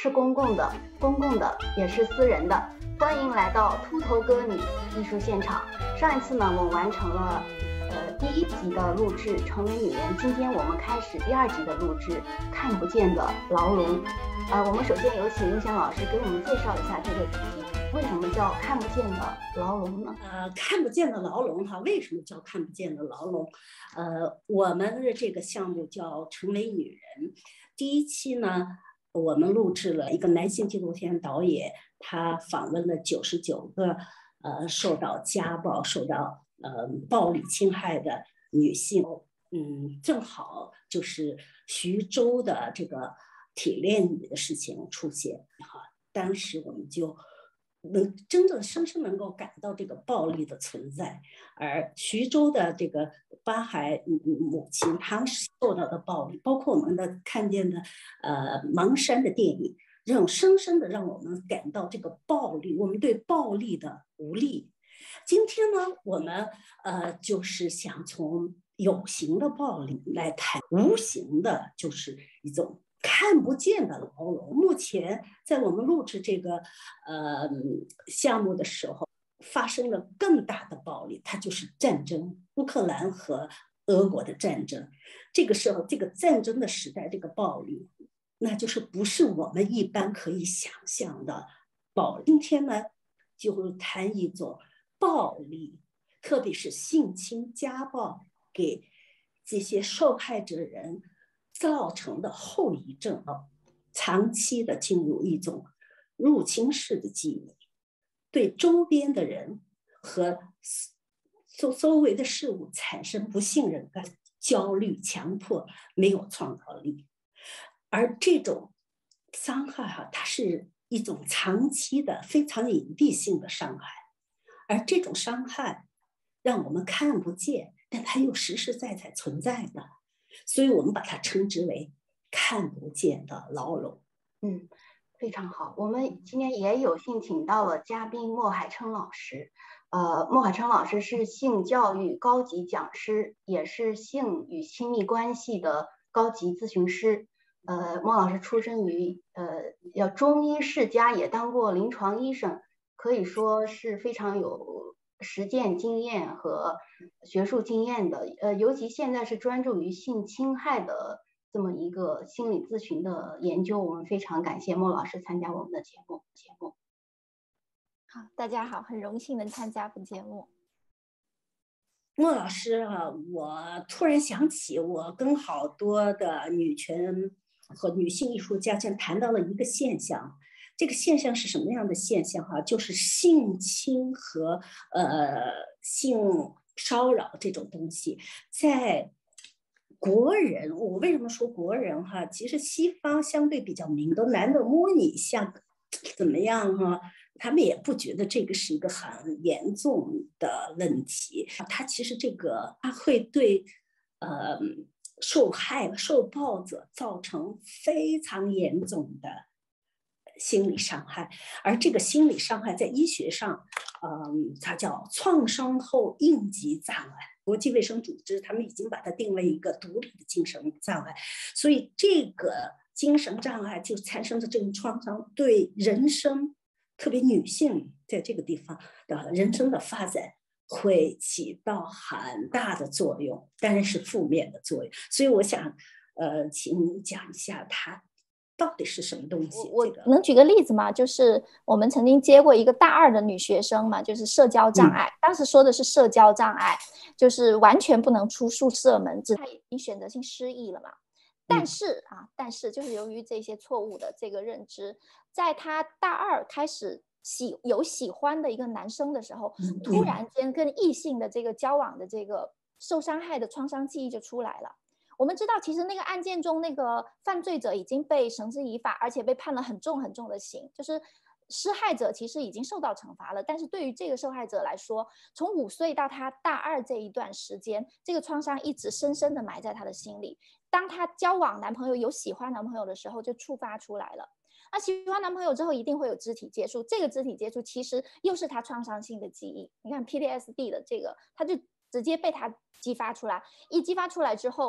是公共的，公共的也是私人的。欢迎来到秃头歌女艺术现场。上一次呢，我们完成了第1集的录制《成为女人》，今天我们开始第2集的录制《看不见的牢笼》。我们首先有请Linglingqi老师给我们介绍一下这个主题，为什么叫看不见的牢笼呢？ 看不见的牢笼哈，为什么叫看不见的牢笼？我们的这个项目叫《成为女人》。第1期呢，我们录制了一个男性纪录片导演，他访问了99个受到家暴、受到暴力侵害的女性。正好就是徐州的这个铁链女的事情出现哈，当时我们就真正深深能够感到这个暴力的存在，而徐州的这个八孩母亲她受到的暴力，包括我们的看见的芒山的电影，深深的让我们感到这个暴力，我们对暴力的无力。今天呢，我们就是想从有形的暴力来谈无形的，就是一种看不见的牢笼。目前在我们录制这个项目的时候，发生了更大的暴力，它就是战争，乌克兰和俄国的战争。这个时候，这个战争的时代，这个暴力，那就是不是我们一般可以想象的暴力。今天呢，就会谈一种暴力，特别是性侵、家暴给这些受害者人造成的后遗症，长期的进入一种入侵式的记忆，对周边的人和周围的事物产生不信任感、焦虑、强迫，没有创造力。而这种伤害它是一种长期的、非常隐蔽性的伤害，而这种伤害让我们看不见，但它又实实在在存在的，所以我们把它称之为看不见的牢笼。 非常好。我们今天也有幸请到了嘉宾莫海琛老师。莫海琛老师是性教育高级讲师，也是性与亲密关系的高级咨询师。莫老师出身于中医世家，也当过临床医生，可以说是非常有实践经验和学术经验的。尤其现在是专注于性侵害的这么一个心理咨询的研究，我们非常感谢莫老师参加我们的节目。 好，大家好，很荣幸能参加本节目。 莫老师我突然想起，我跟好多的女权和女性艺术家谈到了一个现象。这个现象是什么样的现象就是性侵和性骚扰这种东西，在国人，我为什么说国人其实西方相对比较明，都男的摸你一下怎么样他们也不觉得这个是一个很严重的问题。他其实他会对受暴者造成非常严重的心理伤害，而这个心理伤害在医学上它叫创伤后应激障碍。国际卫生组织他们已经把它定为一个独立的精神障碍，所以这个精神障碍就产生的这种创伤，对人生，特别女性在这个地方的人生的发展会起到很大的作用，当然是负面的作用。所以我想请你讲一下它到底是什么东西。 我能举个例子吗？就是我们曾经接过一个大2的女学生嘛，就是社交障碍，当时说的是社交障碍，就是完全不能出宿舍门，她已经选择性失忆了嘛。但是就是由于这些错误的这个认知，在她大2开始有喜欢的一个男生的时候，突然间跟异性的这个交往的这个受伤害的创伤记忆就出来了。我们知道其实那个案件中那个犯罪者已经被绳之以法，而且被判了很重很重的刑，就是施害者其实已经受到惩罚了，但是对于这个受害者来说，从5岁到他大2这一段时间，这个创伤一直深深的埋在他的心里。当他交往男朋友有喜欢男朋友的时候就触发出来了。那喜欢男朋友之后一定会有肢体接触，这个肢体接触其实又是他创伤性的记忆。你看 PTSD 的这个他就直接被他激发出来，一激发出来之后，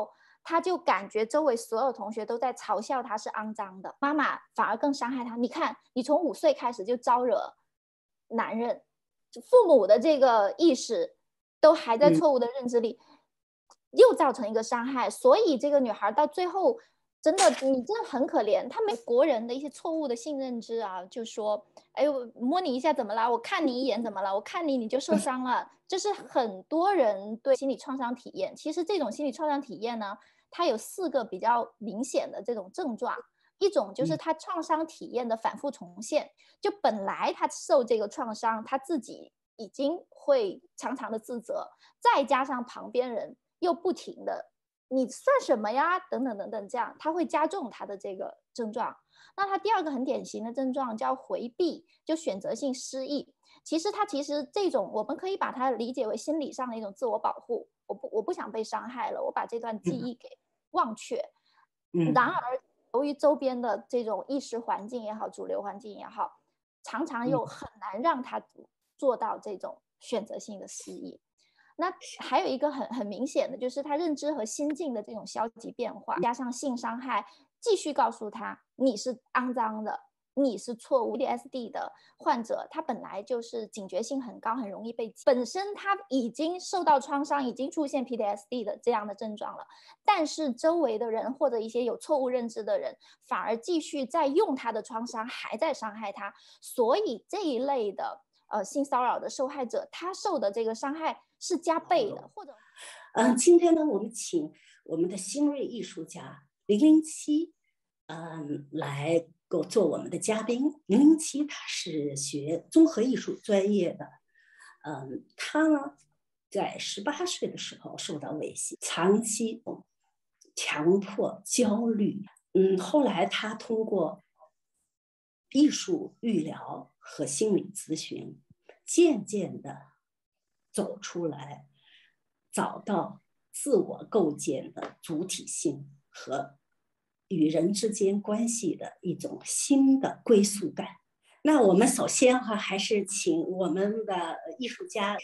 他就感觉周围所有同学都在嘲笑他是肮脏的，妈妈反而更伤害他。你看，你从5岁开始就招惹男人，父母的这个意识都还在错误的认知里，又造成一个伤害。所以这个女孩到最后真的，你真的很可怜。他们国人的一些错误的性认知啊，就说，哎呦，摸你一下怎么了？我看你一眼怎么了？我看你就受伤了。就是很多人对心理创伤体验，其实这种心理创伤体验呢，它有4个比较明显的这种症状。一种就是他创伤体验的反复重现，就本来他受这个创伤，他自己已经会常常的自责，再加上旁边人又不停的你算什么呀等等等等，这样他会加重他的这个症状。那他第2个很典型的症状叫回避，就选择性失忆。其实这种我们可以把它理解为心理上的一种自我保护，我不想被伤害了，我把这段记忆给忘却。然而由于周边的这种意识环境也好，主流环境也好，常常又很难让他做到这种选择性的失忆。那还有一个很明显的就是他认知和心境的这种消极变化，加上性伤害继续告诉他你是肮脏的，你是错误。 PTSD 的患者他本来就是警觉性很高，很容易被本身他已经受到创伤，已经出现 PTSD 的这样的症状了，但是周围的人或者一些有错误认知的人反而继续在用他的创伤还在伤害他。所以这一类的性骚扰的受害者，他受的这个伤害是加倍的。或者今天呢，我们请我们的新锐艺术家Linglingqi来做我们的嘉宾。Linglingqi他是学综合艺术专业的，他呢在18岁的时候受到猥亵，长期强迫焦虑，后来他通过艺术预疗和心理咨询，渐渐的走出来，找到自我构建的主体性和与人之间关系的一种新的归属感。那我们首先还是请我们的艺术家，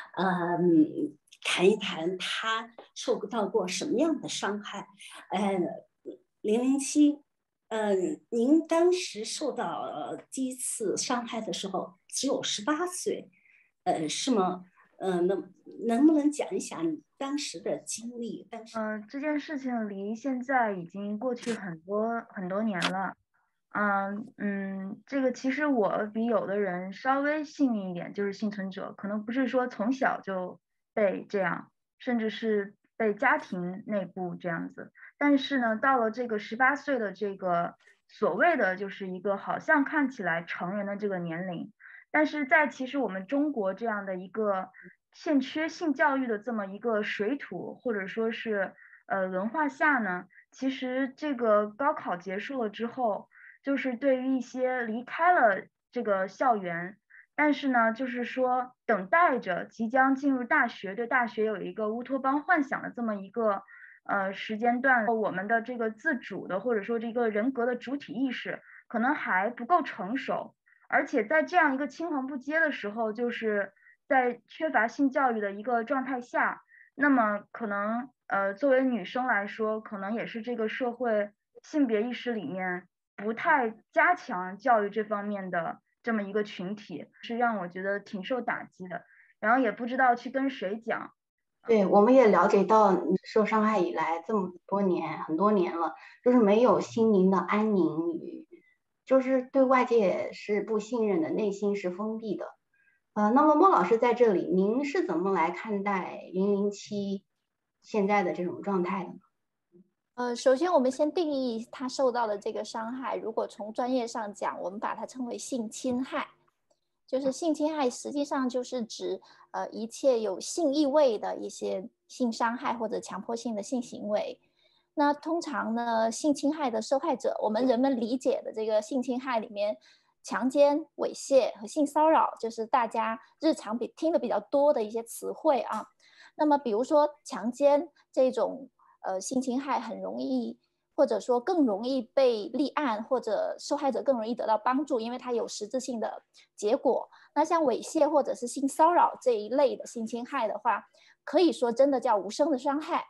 谈一谈他受到过什么样的伤害。Linglingqi，您当时受到第1次伤害的时候只有18岁，是吗？能不能讲一下你当时的经历？ 这件事情离现在已经过去很多年了。这个其实我比有的人稍微幸运一点，就是幸存者，可能不是说从小就被这样，甚至是被家庭内部这样子。但是呢，到了这个18岁的这个所谓的就是一个好像看起来成人的这个年龄，但是在其实我们中国这样的一个欠缺性教育的这么一个水土或者说是文化下呢，其实这个高考结束了之后，就是对于一些离开了这个校园，但是呢就是说等待着即将进入大学，对大学有一个乌托邦幻想的这么一个时间段，我们的这个自主的或者说这个人格的主体意识可能还不够成熟，而且在这样一个青黄不接的时候，就是在缺乏性教育的一个状态下，那么可能作为女生来说，可能也是这个社会性别意识里面不太加强教育这方面的这么一个群体，是让我觉得挺受打击的，然后也不知道去跟谁讲。 对，我们也了解到受伤害以来这么多年，很多年了，就是没有心灵的安宁与，就是对外界是不信任的，内心是封闭的。那么莫老师在这里，您是怎么来看待Linglingqi现在的这种状态的呢？ 首先我们先定义他受到的这个伤害，如果从专业上讲，我们把它称为性侵害。就是性侵害实际上就是指一切有性意味的一些性伤害或者强迫性的性行为。那通常呢，性侵害的受害者，我们人们理解的这个性侵害里面，强奸、猥亵和性骚扰就是大家日常听的比较多的一些词汇啊。那么比如说强奸这种性侵害很容易或者说更容易被立案，或者受害者更容易得到帮助，因为它有实质性的结果。那像猥亵或者是性骚扰这一类的性侵害的话，可以说真的叫无声的伤害，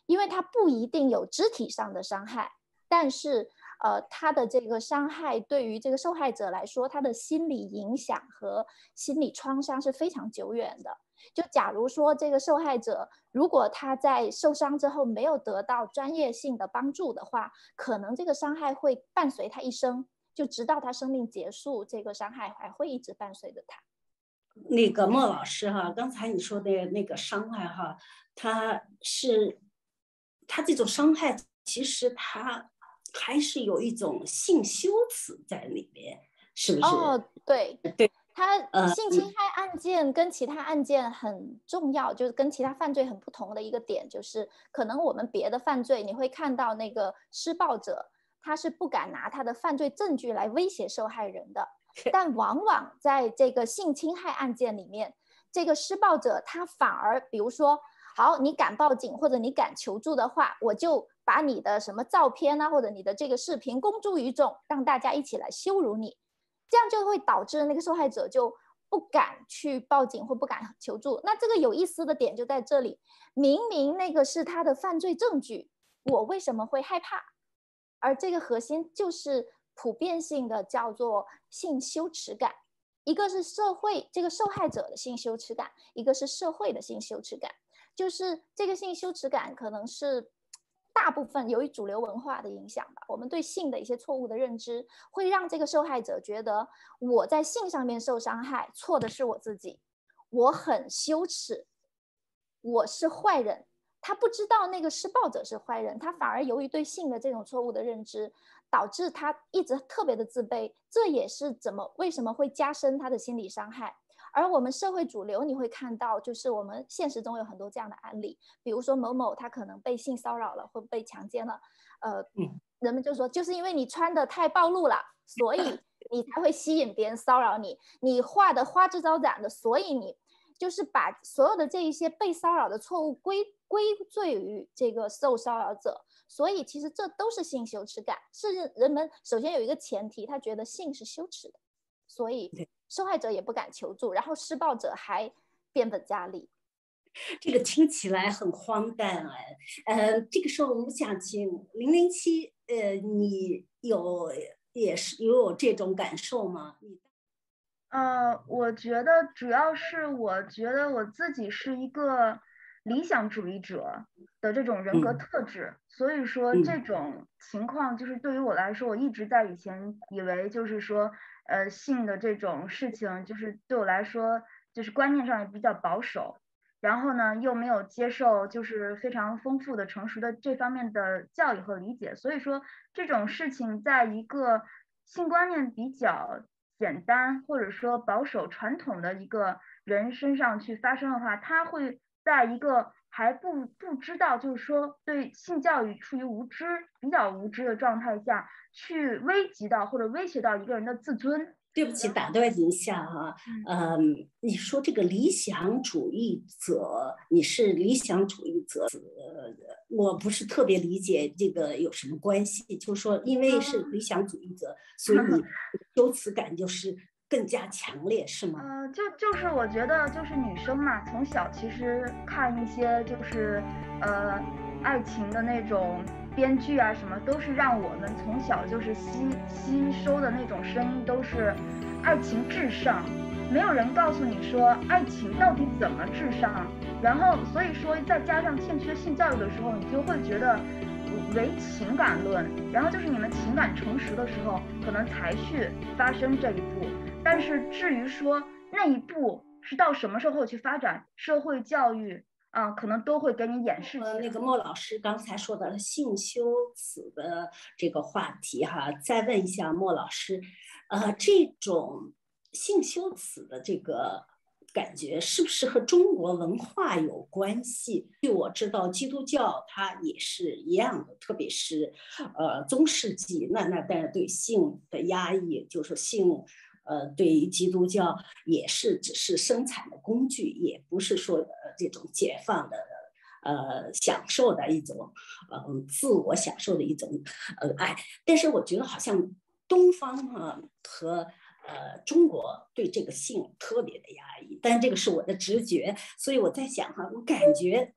因为它不一定有肢体上的伤害，但是它的这个伤害对于这个受害者来说，他的心理影响和心理创伤是非常久远的。就假如说这个受害者如果他在受伤之后没有得到专业性的帮助的话，可能这个伤害会伴随他一生，就直到他生命结束，这个伤害还会一直伴随着他。 那个莫老师哈，刚才你说的那个伤害哈，他这种伤害其实他还是有一种性羞耻在里面，是不是？ 对对， 它性侵害案件跟其他案件很重要，就是跟其他犯罪很不同的一个点，就是可能我们别的犯罪你会看到那个施暴者他是不敢拿他的犯罪证据来威胁受害人的，但往往在这个性侵害案件里面，这个施暴者他反而比如说，好，你敢报警或者你敢求助的话，我就把你的什么照片啊或者你的这个视频公诸于众，让大家一起来羞辱你，这样就会导致那个受害者就不敢去报警或不敢求助。那这个有意思的点就在这里，明明那个是他的犯罪证据，我为什么会害怕？而这个核心就是普遍性的叫做性羞耻感，一个是社会这个受害者的性羞耻感，一个是社会的性羞耻感。就是这个性羞耻感可能是大部分由于主流文化的影响吧，我们对性的一些错误的认知会让这个受害者觉得我在性上面受伤害，错的是我自己，我很羞耻，我是坏人。他不知道那个施暴者是坏人，他反而由于对性的这种错误的认知，导致他一直特别的自卑，这也是为什么会加深他的心理伤害。而我们社会主流你会看到，就是我们现实中有很多这样的案例，比如说某某他可能被性骚扰了或被强奸了，人们就说就是因为你穿的太暴露了，所以你才会吸引别人骚扰你，你画的花枝招展的，所以你就是把所有的这一些被骚扰的错误归罪于这个受骚扰者，所以其实这都是性羞耻感，是人们首先有一个前提，他觉得性是羞耻的，所以受害者也不敢求助，然后施暴者还变本加厉。 这个听起来很荒诞哎。这个时候我们想请007，你也是有这种感受吗？ 我觉得主要是我觉得我自己是一个理想主义者的这种人格特质，所以说这种情况就是对于我来说，我一直在以前以为就是说，性的这种事情就是对我来说就是观念上也比较保守，然后呢又没有接受就是非常丰富的成熟的这方面的教育和理解，所以说这种事情在一个性观念比较简单或者说保守传统的一个人身上去发生的话，他会在一个还不知道，就是说对性教育处于比较无知的状态下去危及到或者威胁到一个人的自尊。 对不起，打断你一下哈，你说这个理想主义者，你是理想主义者，我不是特别理解这个有什么关系，就是说因为是理想主义者，所以羞耻感就是更加强烈，是吗？ 就是我觉得就是女生嘛，从小其实看一些就是爱情的那种编剧啊什么，都是让我们从小就是吸收的那种声音都是爱情至上，没有人告诉你说爱情到底怎么至上，然后所以说再加上欠缺性教育的时候，你就会觉得唯情感论，然后就是你们情感成熟的时候可能才去发生这一步，但是至于说那一步是到什么时候去发展，社会教育可能都会给你演示起来。 那个莫老师刚才说的性羞耻的这个话题哈，再问一下莫老师，这种性羞耻的这个感觉是不是和中国文化有关系？据我知道，基督教它也是一样的，特别是中世纪，那当然对性的压抑，就是性。对于基督教也是只是生产的工具，也不是说这种解放的享受的一种自我享受的一种爱。但是我觉得好像东方和中国对这个性特别的压抑，但这个是我的直觉，所以我在想我感觉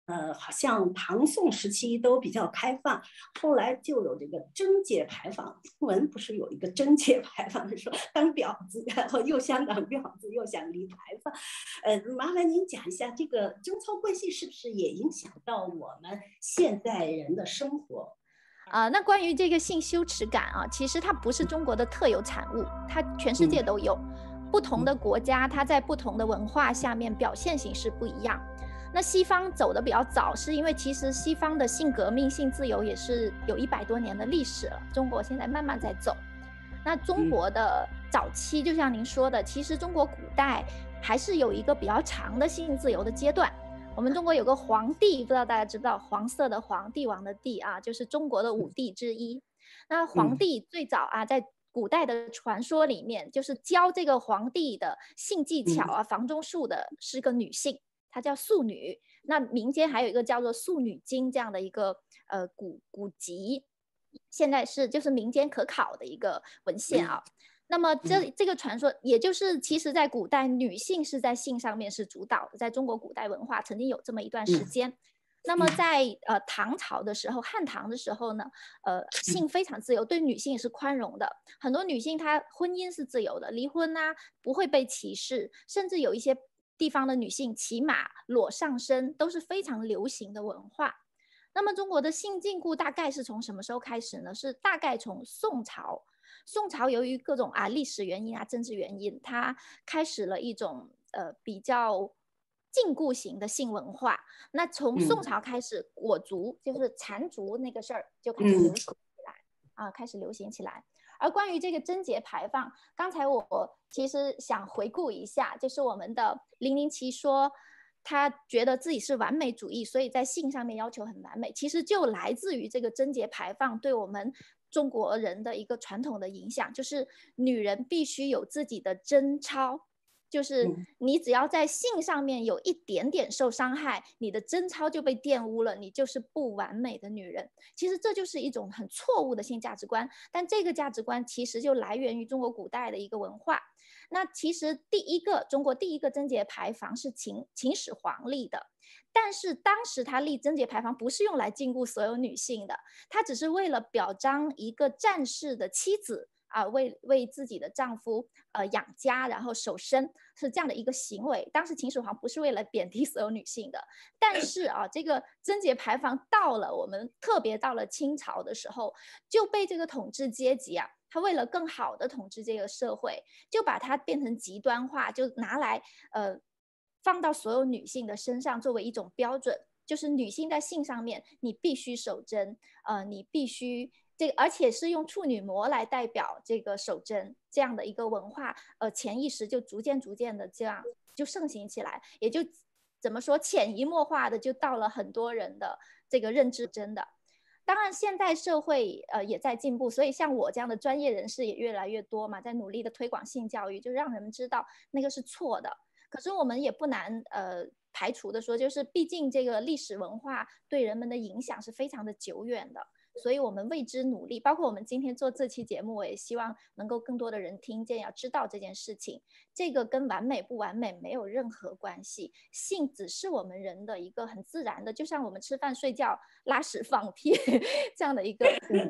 好像唐宋时期都比较开放，后来就有这个贞节牌坊。中文不是有一个贞节牌坊，说当婊子，然后又想当婊子，又想立牌坊。麻烦您讲一下，这个贞操关系是不是也影响到我们现代人的生活？ 那关于这个性羞耻感啊，其实它不是中国的特有产物，它全世界都有。不同的国家，它在不同的文化下面表现形式不一样。那西方走的比较早，是因为其实西方的性革命、性自由也是有100多年的历史了。中国现在慢慢在走。那中国的早期，就像您说的，其实中国古代还是有一个比较长的性自由的阶段。我们中国有个皇帝，不知道大家知不知道，黄色的黄，帝王的帝啊，就是中国的5帝之一。那皇帝最早啊，在古代的传说里面，就是教这个皇帝的性技巧啊、房中术的是个女性，她叫素女。那民间还有一个叫做《素女经》这样的一个古籍，现在是就是民间可考的一个文献啊。那么这个传说，也就是其实在古代女性是在性上面是主导的，在中国古代文化曾经有这么一段时间。那么在唐朝的时候，汉唐的时候呢，性非常自由，对女性也是宽容的。很多女性她婚姻是自由的，离婚啊不会被歧视，甚至有一些地方的女性骑马裸上身都是非常流行的文化。那么中国的性禁锢大概是从什么时候开始呢？是大概从宋朝。宋朝由于各种历史原因政治原因，它开始了一种比较禁锢型的性文化。那从宋朝开始，裹足就是缠足那个事儿就开始流行起来开始流行起来。而关于这个贞节牌坊，刚才我其实想回顾一下，就是我们的Linglingqi说他觉得自己是完美主义，所以在性上面要求很完美，其实就来自于这个贞节牌坊对我们中国人的一个传统的影响，就是女人必须有自己的贞操，就是你只要在性上面有一点点受伤害，你的贞操就被玷污了，你就是不完美的女人。其实这就是一种很错误的性价值观，但这个价值观其实就来源于中国古代的一个文化。那其实中国第一个贞节牌坊是秦始皇立的，但是当时他立贞节牌坊不是用来禁锢所有女性的，他只是为了表彰一个战士的妻子为自己的丈夫养家，然后守身，是这样的一个行为。当时秦始皇不是为了贬低所有女性的，但是这个贞节牌坊特别到了清朝的时候，就被这个统治阶级他为了更好的统治这个社会，就把它变成极端化，就拿来放到所有女性的身上作为一种标准，就是女性在性上面你必须守贞，你必须而且是用处女膜来代表这个守贞，这样的一个文化潜意识就逐渐的这样就盛行起来，也就怎么说潜移默化的就到了很多人的这个认知真的。当然现代社会也在进步，所以像我这样的专业人士也越来越多嘛，在努力的推广性教育，就让人们知道那个是错的。可是我们也不难排除的说，就是毕竟这个历史文化对人们的影响是非常的久远的，所以我们为之努力。包括我们今天做这期节目，我也希望能够更多的人听见，要知道这件事情，这个跟完美不完美没有任何关系，性只是我们人的一个很自然的，就像我们吃饭睡觉拉屎放屁这样的一个。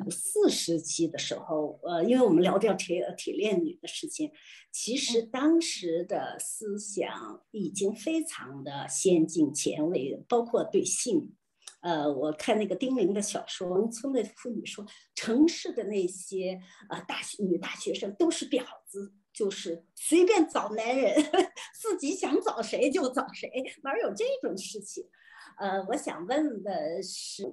4时期的时候因为我们聊掉铁链女的事情，其实当时的思想已经非常的先进前卫，包括对性我看那个丁玲的小说，农村的妇女说，城市的那些女大学生都是婊子，就是随便找男人，自己想找谁就找谁，哪有这种事情？我想问的是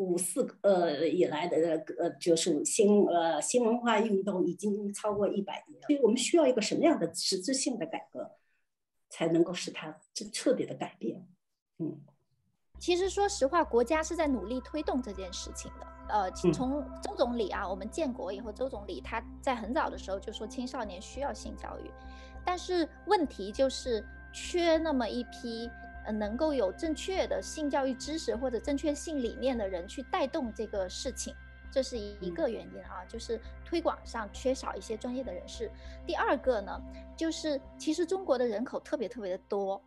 ，54以来的就是新文化运动已经超过100年，所以我们需要一个什么样的实质性的改革，才能够使它彻底的改变？ 其实说实话，国家是在努力推动这件事情的。从周总理我们建国以后，周总理他在很早的时候就说青少年需要性教育，但是问题就是缺那么一批能够有正确的性教育知识或者正确性理念的人去带动这个事情，这是一个原因就是推广上缺少一些专业的人士。第二个呢，就是其实中国的人口特别的多。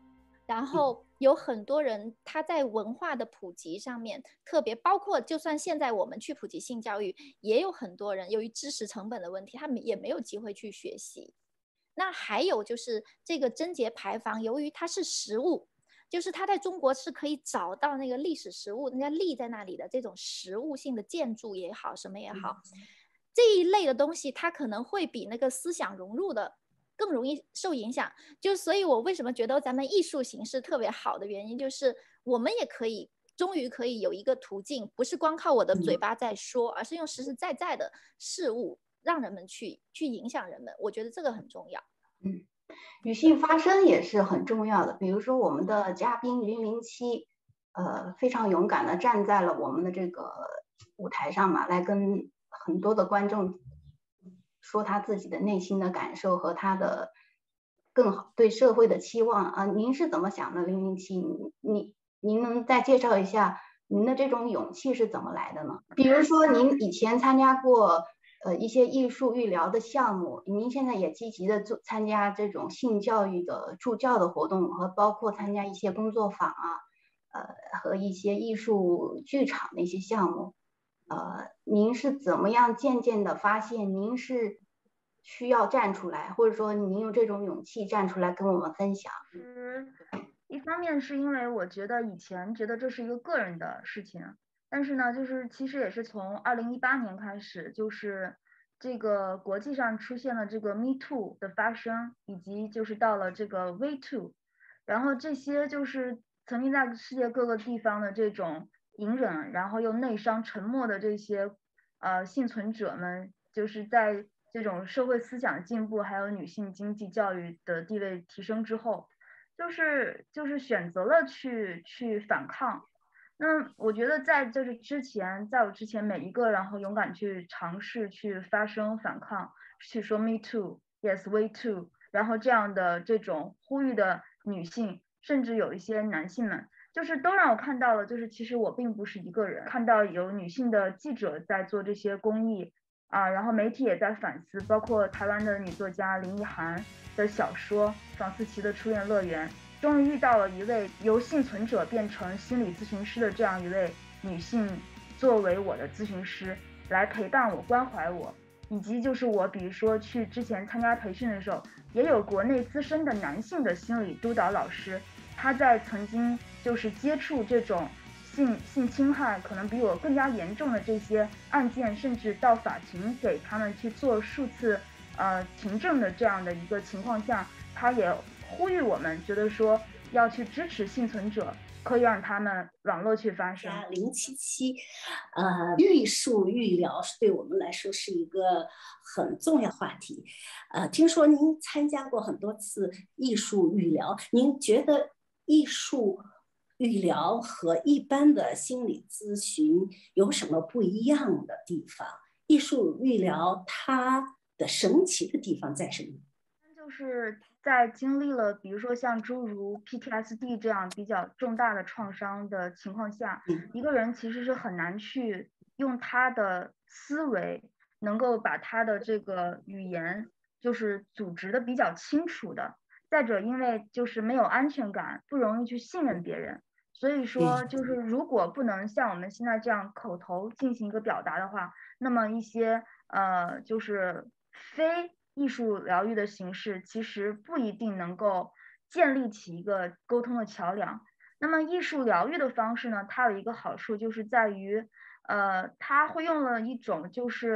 然后有很多人他在文化的普及上面特别，包括就算现在我们去普及性教育，也有很多人由于知识成本的问题，他们也没有机会去学习。那还有就是这个贞节牌坊，由于它是实物，就是它在中国是可以找到那个历史实物，人家立在那里的这种实物性的建筑也好，什么也好，这一类的东西，它可能会比那个思想融入的更容易受影响。就所以我为什么觉得咱们艺术形式特别好的原因，就是我们也可以终于可以有一个途径，不是光靠我的嘴巴在说，而是用实实在在的事物让人们去影响人们。我觉得这个很重要。 女性发声也是很重要的。比如说我们的嘉宾Linglingqi，非常勇敢的站在了我们的这个舞台上嘛，来跟很多的观众说他自己的内心的感受和他的更好对社会的期望啊。您是怎么想的，Linglingqi？您能再介绍一下您的这种勇气是怎么来的呢？比如说您以前参加过一些艺术育疗的项目，您现在也积极的参加这种性教育的助教的活动，和包括参加一些工作坊啊，和一些艺术剧场的一些项目，您是怎么样渐渐的发现您是需要站出来，或者说您有这种勇气站出来跟我们分享？ 一方面是因为我觉得以前觉得这是一个个人的事情，但是呢，就是其实也是从2018年开始，就是这个国际上出现了这个 Me Too 的发生，以及就是到了这个 We Too，然后这些就是曾经在世界各个地方的这种隐忍，然后又内伤沉默的这些幸存者们，就是在这种社会思想进步，还有女性经济教育的地位提升之后，就是选择了去反抗。那我觉得在我之前每一个然后勇敢去尝试去发声反抗，去说 Me Too Yes We Too， 然后这样的这种呼吁的女性，甚至有一些男性们，就是都让我看到了，就是其实我并不是一个人，看到有女性的记者在做这些公益啊，然后媒体也在反思，包括台湾的女作家林奕涵的小说《房思琪的初恋乐园》，终于遇到了一位由幸存者变成心理咨询师的这样一位女性，作为我的咨询师来陪伴我、关怀我，以及就是我比如说去之前参加培训的时候，也有国内资深的男性的心理督导老师，他在曾经就是接触这种性侵害可能比我更加严重的这些案件，甚至到法庭给他们去做数次庭证的这样的一个情况下，他也呼吁我们觉得说要去支持幸存者，可以让他们网络去发声。 077，艺术育疗是对我们来说是一个很重要话题。听说您参加过很多次艺术育疗，您觉得艺术育疗和一般的心理咨询有什么不一样的地方？艺术育疗它的神奇的地方在什么？ 就是在经历了比如说像诸如 PTSD 这样比较重大的创伤的情况下，一个人其实是很难去用他的思维能够把他的这个语言就是组织的比较清楚的。再者，因为就是没有安全感，不容易去信任别人，所以说就是如果不能像我们现在这样口头进行一个表达的话，那么一些就是非艺术疗愈的形式其实不一定能够建立起一个沟通的桥梁。那么艺术疗愈的方式呢，它有一个好处就是在于，它会用了一种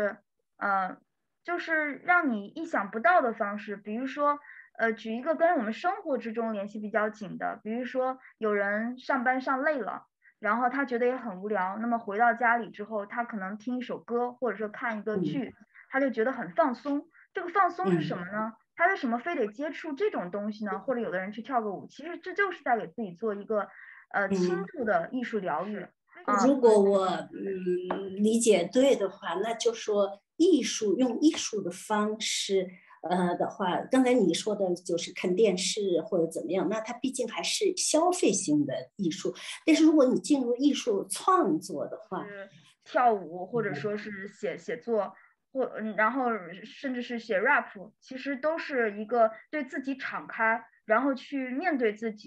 就是让你意想不到的方式，比如说，举一个跟我们生活之中联系比较紧的，比如说有人上班上累了，然后他觉得也很无聊，那么回到家里之后，他可能听一首歌，或者说看一个剧，他就觉得很放松。这个放松是什么呢？他为什么非得接触这种东西呢？或者有的人去跳个舞，其实这就是在给自己做一个轻度的艺术疗愈。 如果我理解对的话，那就说用艺术的方式的话，刚才你说的就是看电视或者怎么样，那它毕竟还是消费性的艺术。但是如果你进入艺术创作的话， 跳舞或者说是写作，然后甚至是写 rap， 其实都是一个对自己敞开，然后去面对自己，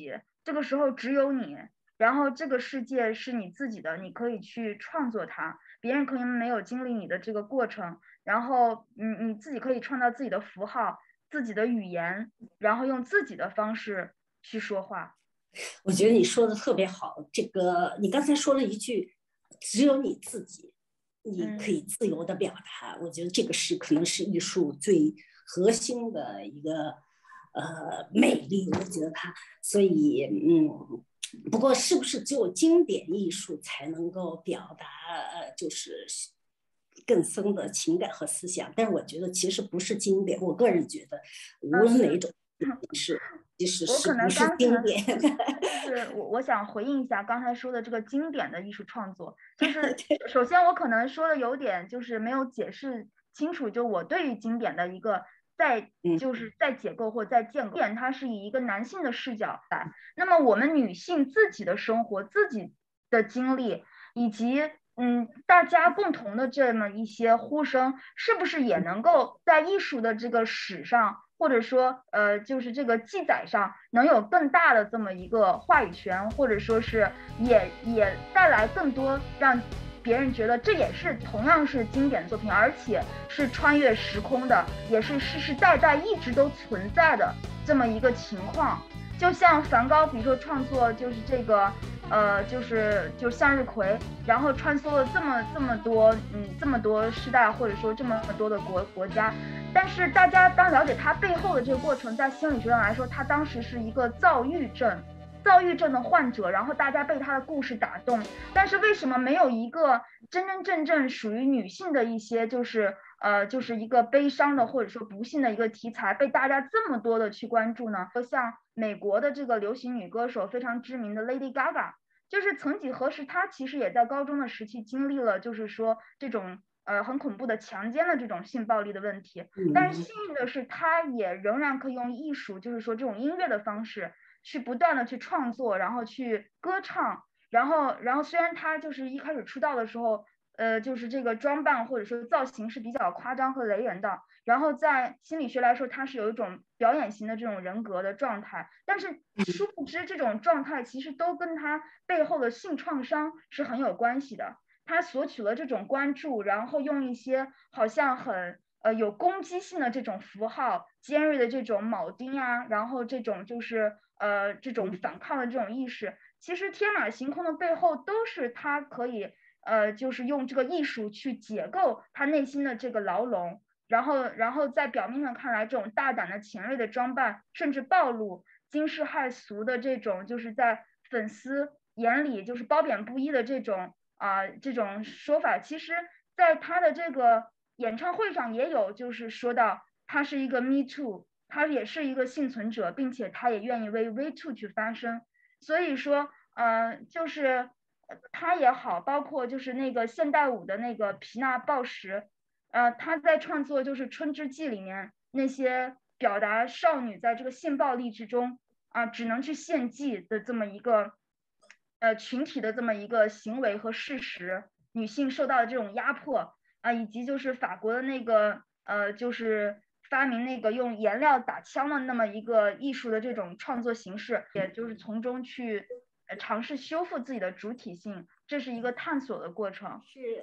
这个时候只有你，然后这个世界是你自己的，你可以去创作它，别人可能没有经历你的这个过程，然后你自己可以创造自己的符号、自己的语言，然后用自己的方式去说话。 我觉得你说的特别好，这个你刚才说了一句，只有你自己，你可以自由的表达。我觉得这个是可能是艺术最核心的一个魅力。我觉得它，所以不过是不是只有经典艺术才能够表达就是更深的情感和思想？但是我觉得其实不是经典，我个人觉得无论哪种形式。其实我可是不是能刚才经典的？ 就是我想回应一下刚才说的这个经典的艺术创作，就是首先我可能说的有点就是没有解释清楚，就我对于经典的一个就是再解构或再建构，它是以一个男性的视角来，那么我们女性自己的生活、自己的经历以及大家共同的这么一些呼声，是不是也能够在艺术的这个史上？或者说就是这个记载上能有更大的这么一个话语权，或者说是也带来更多让别人觉得这也是同样是经典作品，而且是穿越时空的，也是世世代代一直都存在的这么一个情况。就像梵高，比如说创作就是这个就是向日葵，然后穿梭了这么多时代，或者说这么多的国家，但是大家当了解他背后的这个过程，在心理学上来说，他当时是一个躁郁症的患者，然后大家被他的故事打动，但是为什么没有一个真真正正属于女性的一些就是一个悲伤的或者说不幸的一个题材被大家这么多的去关注呢？就像美国的这个流行女歌手非常知名的 Lady Gaga， 就是曾几何时她其实也在高中的时期经历了就是说这种很恐怖的强奸的这种性暴力的问题，但是幸运的是她也仍然可以用艺术就是说这种音乐的方式去不断的去创作，然后去歌唱，然后虽然她就是一开始出道的时候就是这个装扮或者说造型是比较夸张和雷人的，然后在心理学来说，他是有一种表演型的这种人格的状态，但是殊不知这种状态其实都跟他背后的性创伤是很有关系的。他索取了这种关注，然后用一些好像很有攻击性的这种符号、尖锐的这种铆钉啊，然后这种就是这种反抗的这种意识，其实天马行空的背后都是他可以。就是用这个艺术去解构他内心的这个牢笼，然后在表面上看来，这种大胆的前卫的装扮，甚至暴露惊世骇俗的这种，就是在粉丝眼里就是褒贬不一的这种这种说法，其实在他的这个演唱会上也有，就是说到他是一个 Me Too， 他也是一个幸存者，并且他也愿意为 We Too 去发声，所以说就是他也好，包括就是那个现代舞的那个皮娜鲍什，他在创作就是《春之祭》里面那些表达少女在这个性暴力之中只能去献祭的这么一个群体的这么一个行为和事实，女性受到的这种压迫以及就是法国的那个就是发明那个用颜料打枪的那么一个艺术的这种创作形式，也就是从中去尝试修复自己的主体性，这是一个探索的过程。 是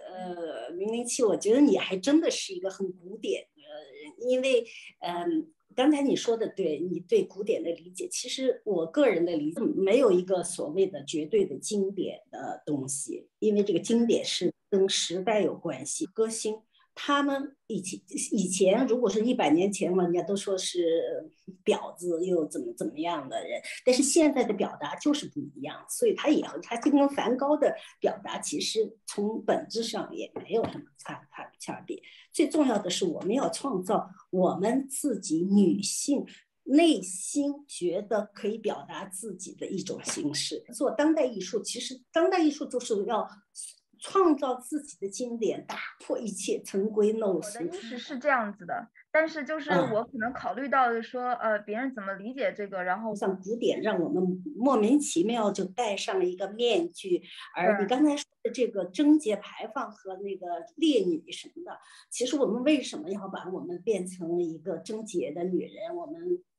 007，我觉得你还真的是一个很古典的人，因为刚才你说的对，你对古典的理解，其实我个人的理解没有一个所谓的绝对的经典的东西，因为这个经典是跟时代有关系，歌星。他们以前如果是100年前嘛，人家都说是婊子又怎么样的人，但是现在的表达就是不一样，所以他就跟梵高的表达其实从本质上也没有什么差别。最重要的是我们要创造我们自己女性内心觉得可以表达自己的一种形式。做当代艺术，其实当代艺术就是要创造自己的经典，打破一切陈规陋俗。 我的意识是这样子的，但是就是我可能考虑到的说，别人怎么理解这个，然后像古典让我们莫名其妙就戴上了一个面具，而你刚才说的这个贞节牌坊和那个烈女什么的，其实我们为什么要把我们变成一个贞洁的女人？我们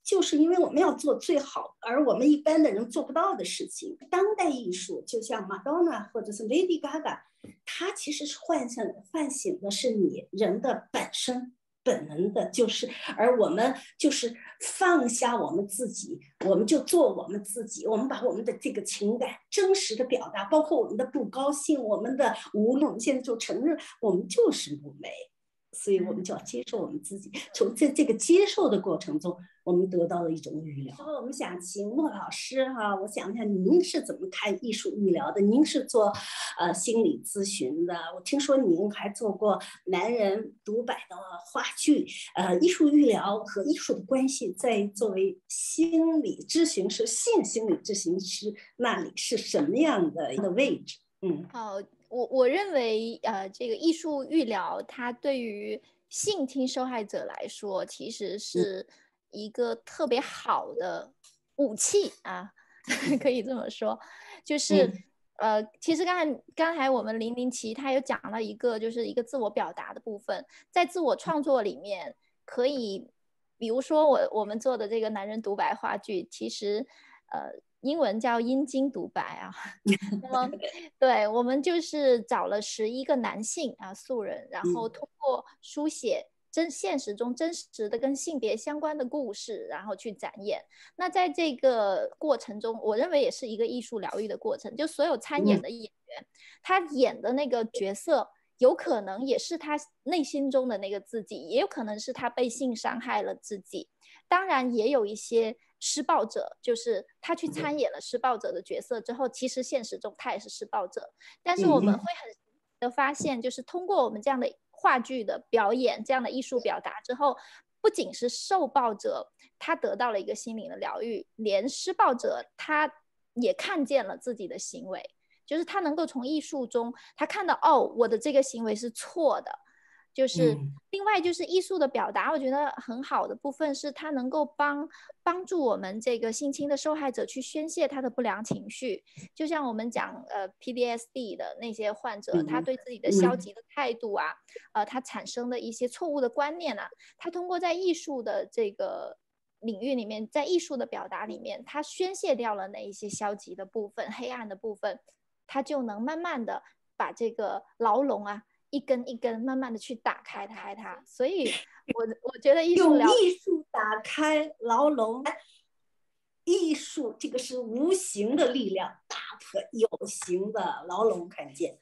就是因为我们要做最好，而我们一般的人做不到的事情。当代艺术就像马当娜或者是 Lady Gaga， 它其实是唤醒的是你人的本身本能的，而我们就是放下我们自己，我们就做我们自己，我们把我们的这个情感真实的表达，包括我们的不高兴，我们的无论，我们现在就承认我们就是不美。所以我们就要接受我们自己，从这个接受的过程中，我们得到了一种预疗。我们想请莫老师哈，我想一下您是怎么看艺术预疗的？您是做心理咨询的，我听说您还做过男人独白的话剧。艺术预疗和艺术的关系，在作为心理咨询师、性心理咨询师那里是什么样的位置？ 我认为这个艺术预疗它对于性侵受害者来说其实是一个特别好的武器啊，可以这么说。就是其实刚才我们Linglingqi他有讲到一个就是一个自我表达的部分，在自我创作里面可以比如说我们做的这个男人独白话剧，其实英文叫阴茎独白啊。那么对，我们就是找了11个男性素人，然后通过书写现实中真实的跟性别相关的故事，然后去展演。那在这个过程中，我认为也是一个艺术疗愈的过程，就所有参演的演员，他演的那个角色有可能也是他内心中的那个自己，也有可能是他被性伤害了自己，当然也有一些施暴者，就是他去参演了施暴者的角色之后，其实现实中他也是施暴者。但是我们会很的发现，就是通过我们这样的话剧的表演，这样的艺术表达之后，不仅是受暴者他得到了一个心灵的疗愈，连施暴者他也看见了自己的行为，就是他能够从艺术中他看到我的这个行为是错的。就是另外就是艺术的表达，我觉得很好的部分是它能够帮助我们这个性侵的受害者去宣泄他的不良情绪。就像我们讲PTSD 的那些患者，他对自己的消极的态度啊，他产生的一些错误的观念啊，他通过在艺术的这个领域里面，在艺术的表达里面，他宣泄掉了那一些消极的部分、黑暗的部分，他就能慢慢的把这个牢笼啊一根一根慢慢的去打开它。所以我觉得用艺术打开牢笼，艺术这个是无形的力量打破有形的牢笼，看见。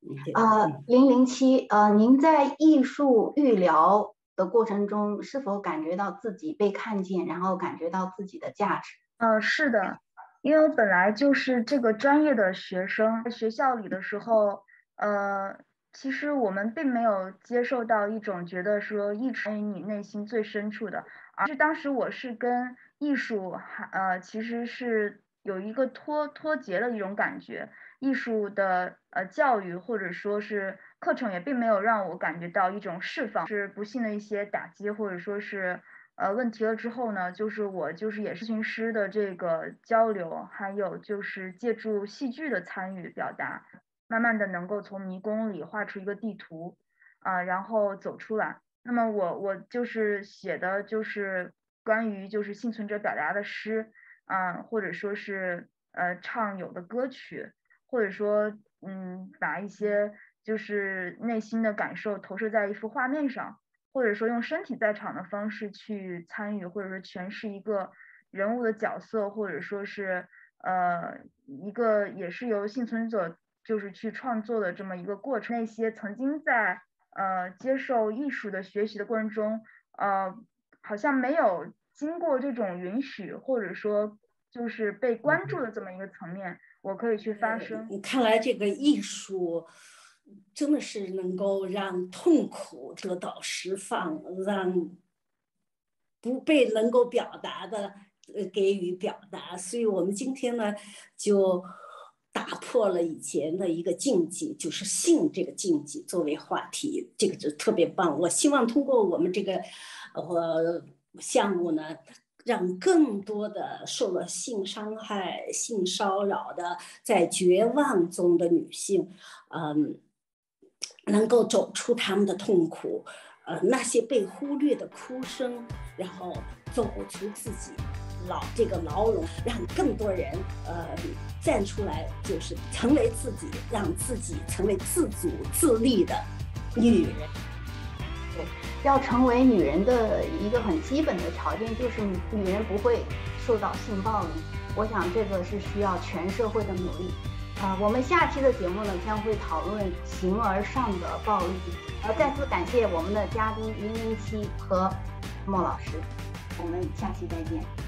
Linglingqi，您在艺术预疗的过程中是否感觉到自己被看见，然后感觉到自己的价值？ 是的，因为我本来就是这个专业的学生，在学校里的时候，其实我们并没有接受到一种觉得说艺术于你内心最深处的，而是当时我是跟艺术其实是有一个脱节的一种感觉。艺术的教育或者说是课程也并没有让我感觉到一种释放，是不幸的一些打击或者说是问题了之后呢，就是我就是也是咨询师的这个交流，还有就是借助戏剧的参与表达，慢慢的能够从迷宫里画出一个地图然后走出来。那么我就是写的就是关于就是幸存者表达的诗或者说是唱有的歌曲，或者说把一些就是内心的感受投射在一幅画面上，或者说用身体在场的方式去参与，或者说诠释一个人物的角色，或者说是一个也是由幸存者就是去创作的这么一个过程。那些曾经在接受艺术的学习的过程中好像没有经过这种允许，或者说就是被关注的这么一个层面，我可以去发声。 看来这个艺术真的是能够让痛苦得到释放，让不被能够表达的给予表达。所以我们今天呢就打破了以前的一个禁忌，就是性这个禁忌作为话题，这个就特别棒。我希望通过我们这个项目呢，让更多的受了性伤害、性骚扰的在绝望中的女性能够走出他们的痛苦， 那些被忽略的哭声，然后走出自己这个牢笼，让更多人站出来，就是成为自己，让自己成为自主自立的女人。 对，要成为女人的一个很基本的条件就是女人不会受到性暴力。我想这个是需要全社会的努力。我们下期的节目呢将会讨论形而上的暴力。再次感谢我们的嘉宾Linglingqi和莫老师，我们下期再见。